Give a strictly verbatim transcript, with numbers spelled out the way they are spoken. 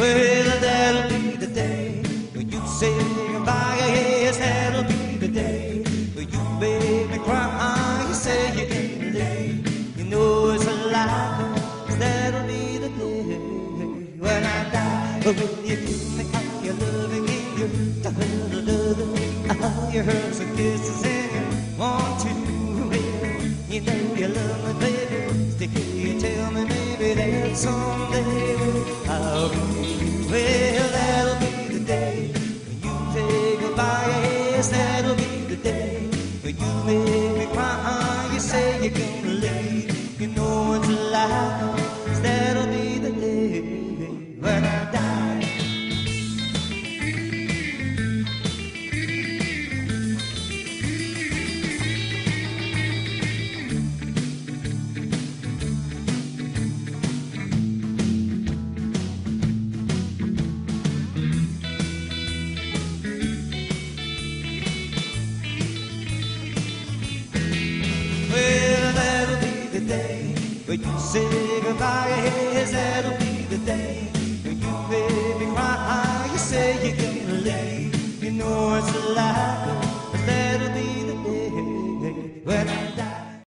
Well, that'll be the day when you say goodbye. Yes, that'll be the day when you make me cry. You say you can't leave, you know it's a lie. 'Cause that'll be the day when I die. But will you give me all your loving and your all your hugs and kisses and you want to? You know you love me, baby. Still, you tell me maybe that someday I'll be. Well, that'll be the day when you say goodbye. Yes, that'll be the day when you make me cry. You say you're gonna leave, you know it's a lie. 'Cause that'll be the day when I die. Well, that'll be the day when you say goodbye. Yes, that'll be the day when you make me cry. You say you're gonna leave, you know it's a lie.